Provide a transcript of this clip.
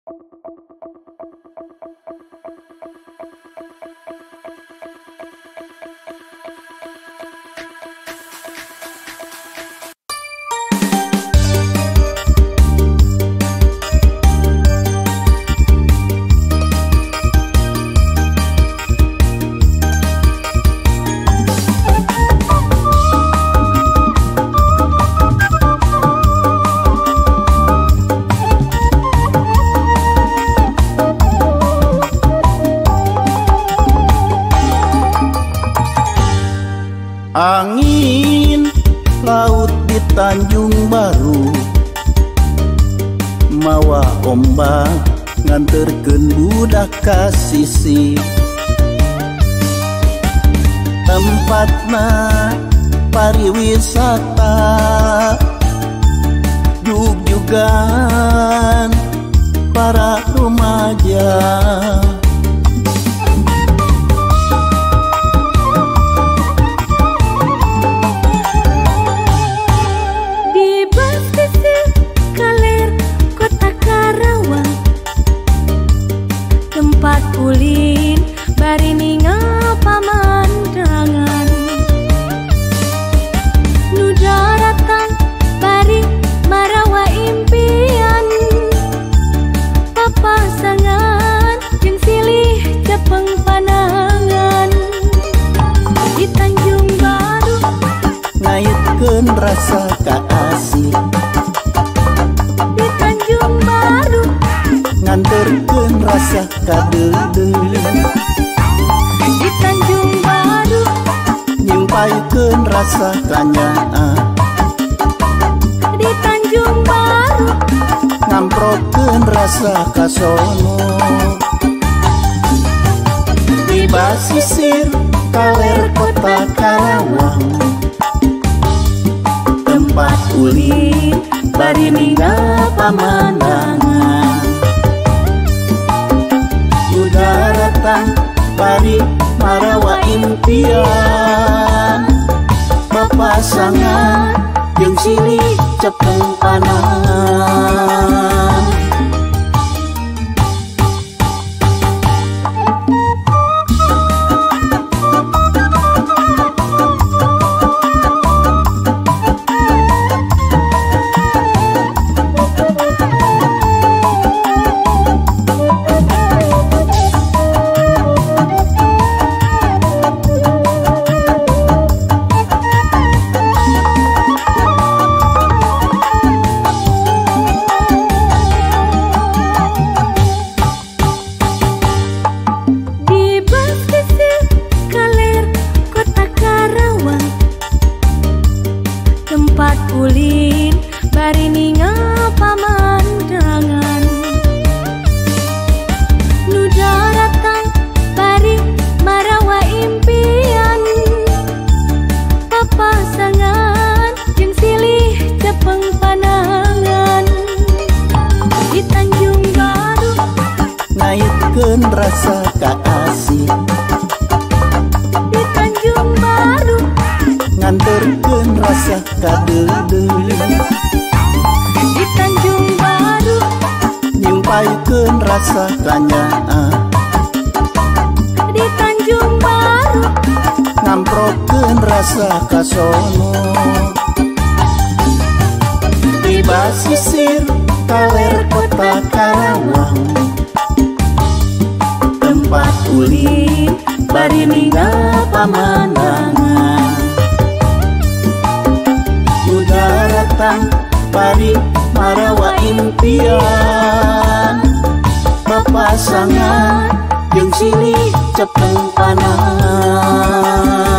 Angin laut di Tanjung Baru, mawa ombak nganterkeun budak ka sisi. Tempatna pariwisata, jug-jugan para remaja. Tempat ulin bari ningal pamandangan, nu daratan bari marawa impian, papasangan jeung silih cepeng panangan. Di Tanjung Baru ngaitkeun rasa kaasih, di Tanjung Baru nganterkeun rasa kadeuleuh. Di Tanjung Baru nyimpaikeun rasa kanyaan, di Tanjung Baru ngamprokeun rasa kasono. Di basisir kaler kota Karawang, tempat ulin bari ninggal pamandangan, daratan pari marawa impian, papasangan jeung silih cepeng panangan. Tempat ulin bari ningal pamandangan, nu daratan bari marawa impian, papasangan jeung silih cepeng panangan. Di Tanjung Baru ngaitkeun rasa kaasih, di Tanjung Baru nganterkeun rasa kadeuleuh. Di Tanjung Baru nyimpaikeun rasa kanyaan, di Tanjung Baru ngamprokeun rasa kasono. Di basisir kaler kota Karawang, tempat ulin bari ninggal pamandangan, daratan pari marawa impian, papasangan jeung silih cepeng panangan.